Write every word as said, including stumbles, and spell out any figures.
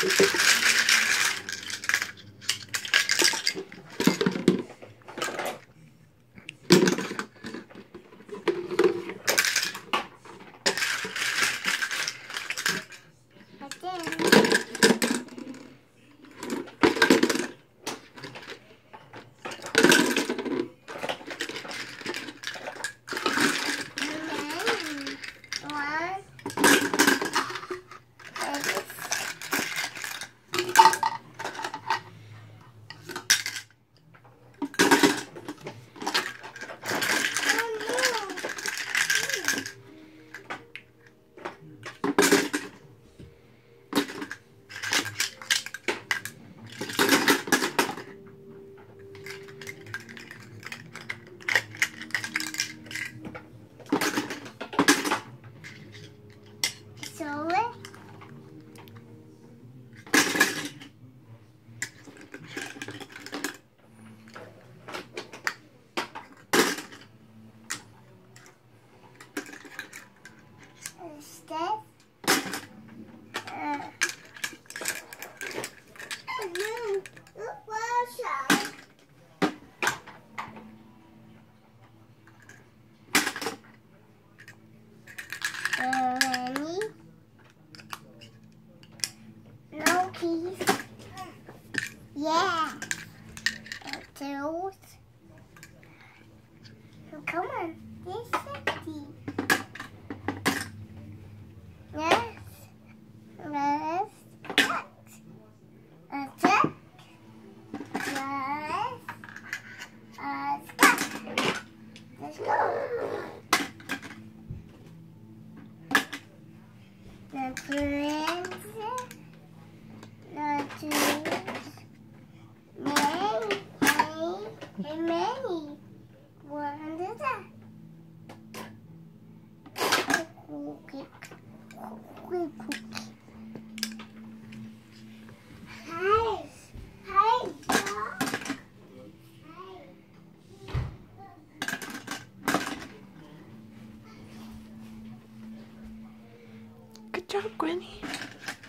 So it. Instead, uh, no, water. Ready? No keys. Yeah. Tools. Come on. This is safety. Yes. Let's cut. A check. Yes. A cut. Let's go. The friends. The tools. Many. Many. Many. What is that? Cookie. Cookie. Cookie. Hi. Hi. Good job, Gwenny.